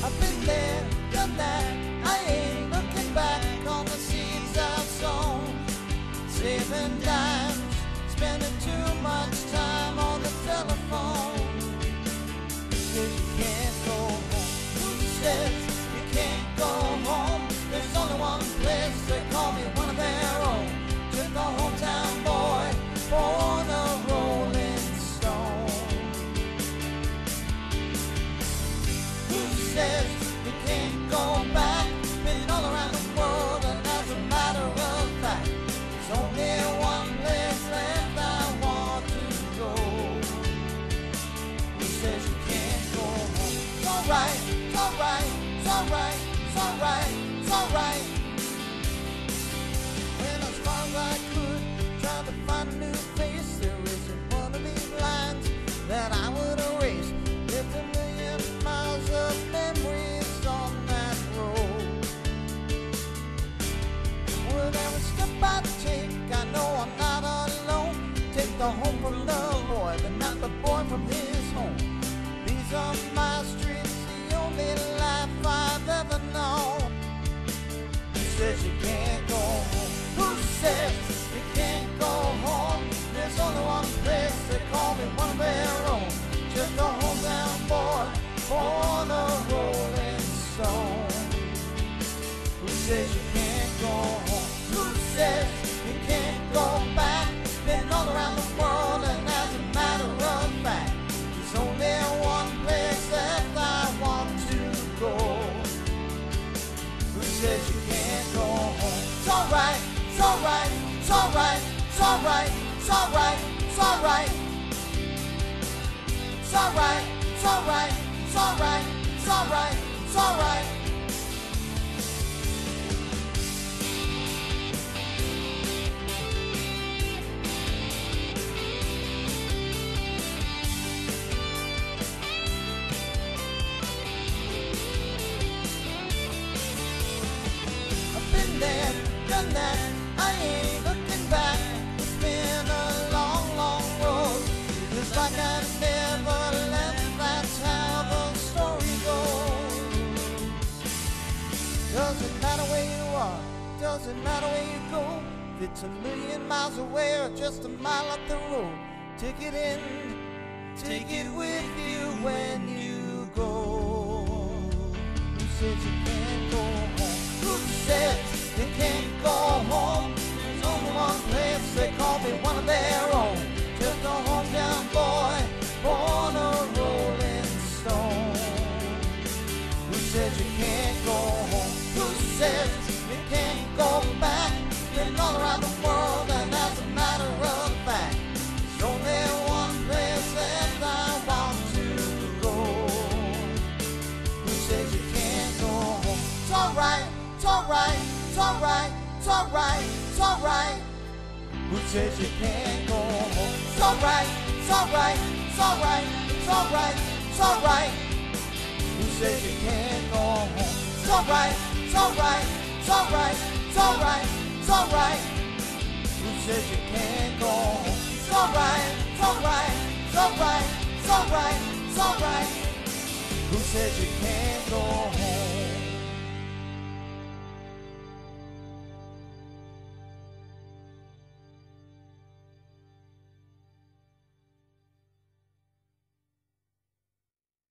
I've been there, done that. I ain't looking back on the seeds I've sown. Saving dimes, spending too much time on the telephone. Says you can't go home. Who says you can't go home? There's only one place, they call me one of their own. Just a hometown boy, born a rolling stone. Who says you can't go back? Been all around the world, and as a matter of fact, there's only one place left I want to go. Who says you can't go home? It's alright, it's alright, it's alright, it's alright, it's alright. Went as far as I could, tried to find a new face. There isn't one of these lines that I would erase. Lived a million miles of memories on that road. Whatever step I take, I know I'm not alone. Take the home from the boy, but not the boy from his home. These are my streets, the only life I've ever known. Who says you can't go home? Who says you can't go home? There's only one place, they call me one of their own. Just a hometown boy, born a rolling stone. Who says you can't go home? Who says you can't go back? Been all around the world, and as a matter of fact, there's only one place that I want to go. Who says you can't go home? It's alright, it's alright, it's alright, it's alright, it's alright, it's alright. It's alright, it's alright, it's alright, it's alright, it's alright. I've been there, done that, I ain't looking back. It's been a long, long road. It's like I never left, that's how the story goes. Doesn't matter where you are, doesn't matter where you go. If it's a million miles away or just a mile up the road, take it in, take it with you when you go. Who says you can't go home? Who says you can't go home? There's only one place, they call me one of their own. Just a hometown boy, born a rolling stone. Who says you can't go home? Who says you can't go back? Been all around the world, and as a matter of fact, there's only one place that I want to go. Who says you can't go home? It's alright, it's alright, it's alright, it's alright, it's alright. Who says you can't go home? It's alright, it's alright, it's alright, it's alright, it's alright. Who says you can't go home? It's alright, it's alright, it's alright, it's alright, it's alright. Who says you can't go home? It's alright, it's alright, it's alright, it's alright, it's alright. Who says you can't go home?